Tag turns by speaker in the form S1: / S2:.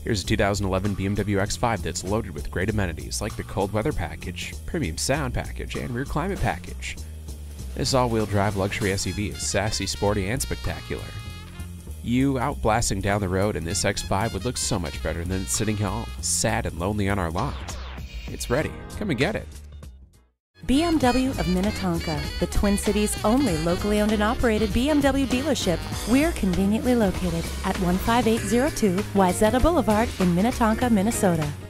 S1: Here's a 2011 BMW X5 that's loaded with great amenities like the cold weather package, premium sound package, and rear climate package. This all-wheel drive luxury SUV is sassy, sporty, and spectacular. You out blasting down the road in this X5 would look so much better than it's sitting home, sad and lonely on our lot. It's ready. Come and get it.
S2: BMW of Minnetonka, the Twin Cities' only locally owned and operated BMW dealership. We're conveniently located at 15802 Wayzata Boulevard in Minnetonka, Minnesota.